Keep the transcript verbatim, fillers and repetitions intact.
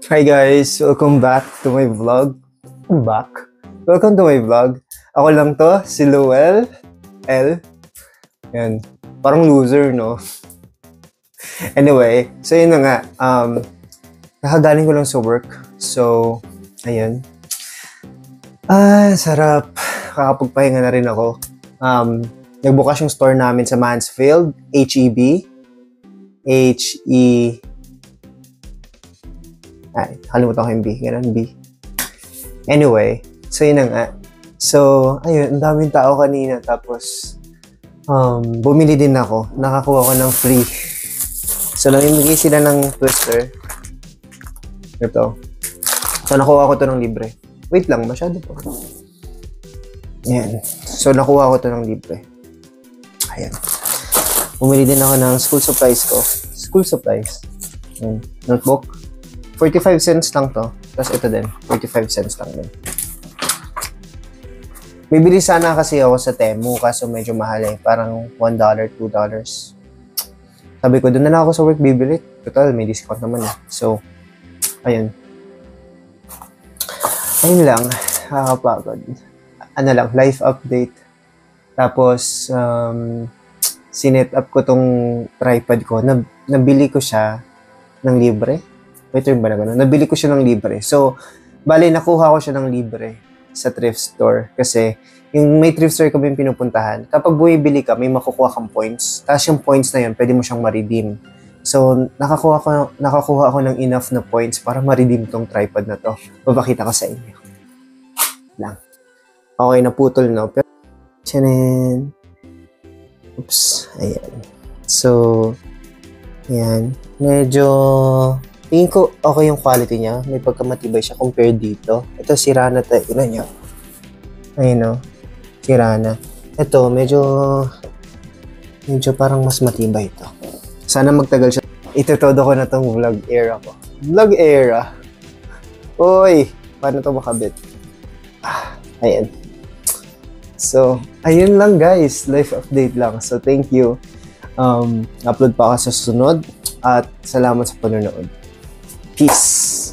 Hi guys! Welcome back to my vlog. Back? Welcome to my vlog. Ako lang to, si Luel. L. Yan. Parang loser, no? Anyway, so yun na nga. Um, nakagaling ko lang sa work. So, ayun. Ah, sarap. Kakapagpahinga na rin ako. Um, nagbukas yung store namin sa Mansfield. H E B. H E Ay, kalimutan ko yung B. Ganun, B. Anyway, so yun na nga. So, ayun, ang daming tao kanina. Tapos, um, bumili din ako. Nakakuha ko ng free. So, namimigay sila ng twister. Ito. So, nakuha ko to ng libre. Wait lang, masyado po. Ayan. So, nakuha ko to ng libre. Ayan. Bumili din ako ng school supplies ko. School supplies. Ayan. Notebook. forty-five cents lang to. Tapos ito din. forty-five cents lang din. Bibili sana kasi ako sa Temu. Kaso medyo mahal eh. Parang one dollar, two dollars. Sabi ko, doon na lang ako sa work bibili. Total, may discount naman eh. So, ayun. Ayun lang. Nakakapagod. Ano lang, life update. Tapos, um, sinet up ko tong tripod ko. Nab nabili ko siya ng libre. May term ba na gano'n? Nabili ko siya ng libre. So, bali, nakuha ko siya ng libre sa thrift store. Kasi, yung may thrift store kami pinupuntahan, kapag bumibili ka, may makukuha kang points. Tapos yung points na yun, pwede mo siyang ma-redeem. So, nakakuha ko, nakakuha ko ng enough na points para ma-redeem tong tripod na to. Babakita ko sa inyo. Lang. Okay, naputol, no? Pero, tiyanin. Oops. Ayan. So, ayan. Medyo... Tingin ko okay yung quality niya. May pagkamatibay siya compared dito. Ito, sira na tayo. Ilan niya? Ayun o. Sira na. Ito, medyo... Medyo parang mas matibay ito. Sana magtagal siya. Itutodo ko na tong vlog era ko. Vlog era. Uy! Paano ito makabit? Ah, ayan. So, ayun lang guys. Life update lang. So, thank you. Um, upload pa ako sa sunod. At salamat sa panonood. Peace!